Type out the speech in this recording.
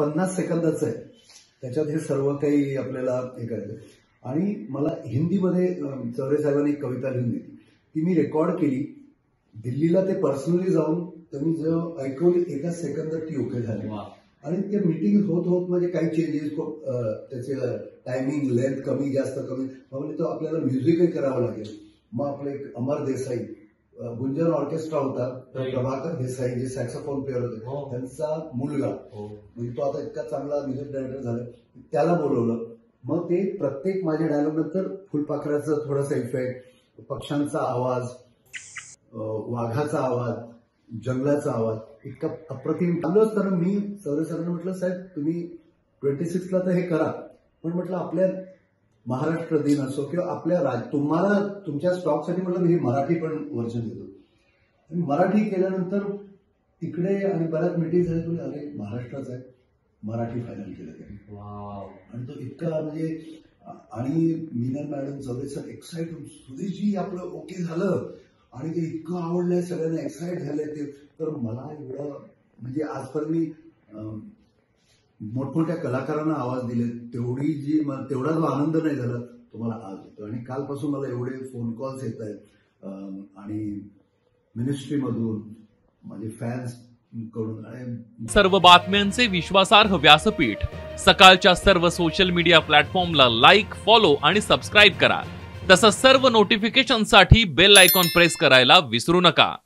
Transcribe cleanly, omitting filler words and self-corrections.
50 सेकंदाचं आहे. त्याच्यात हे सर्व काही आपल्याला हे करायचं. आणि मला हिंदीमध्ये चौरे साहेबांनी एक कविता लिहून दिली, ती मी रेकॉर्ड केली. दिल्लीला ते पर्सनली जाऊन त्यांनी जो ऐकवली, एका सेकंदात ती ओके झाली. आणि ते मीटिंग होत होत म्हणजे काही चेंजेस, त्याचे टायमिंग लेंथ कमी जास्त कमी म्हणजे तो आपल्याला म्युझिकही करावं लागेल. मग आपले अमर देसाई, गुंजन ऑर्केस्ट्रा होता, प्रभाकर देसाई जे सॅक्सोफोन प्लेअर होते, त्यांचा मुलगा, म्हणजे तो आता इतका चांगला म्युझिक डायरेक्टर झाला, त्याला बोलवलं. मग ते प्रत्येक माझ्या डायलॉग नंतर फुलपाखराचं थोडासा इफेक्ट, पक्ष्यांचा आवाज, वाघाचा आवाज, जंगलाचा आवाज इतका अप्रतिम चालू असताना मी चौरे सरांना म्हटलं, साहेब तुम्ही 26 ला तर हे करा, पण म्हटलं आपल्या महाराष्ट्र दिन असो किंवा आपल्या तुम्हाला तुमच्या स्टॉकसाठी म्हटलं मी मराठी पण व्हर्जन देतो. आणि मराठी केल्यानंतर तिकडे आणि बऱ्याच मीटिंग झाल्या, तुम्ही अरे महाराष्ट्राचा आहे, मराठी फायनल केलं त्यांनी. आणि तो इतका म्हणजे, आणि Meena madam, Chaure sir excite, Sudhirji आपलं ओके झालं आणि ते इतकं आवडलंय, सगळ्यांना एक्साइट झालंय ते. तर मला एवढं म्हणजे आजपर्यंत मी मोठमोठ्या कलाकारांना आवाज दिले, तेवढा जो आनंद नाही झाला तो मला आज होतो. आणि कालपासून मला एवढे फोन कॉल्स येत आहेत आणि मिनिस्ट्रीमधून माझे फॅन्स कडून. सर्व बातम्यांचे विश्वासार्ह व्यासपीठ सकाळच्या सर्व सोशल मीडिया प्लॅटफॉर्मला लाईक, फॉलो आणि सबस्क्राईब करा. तसंच सर्व नोटिफिकेशनसाठी बेल आयकॉन प्रेस करायला विसरू नका.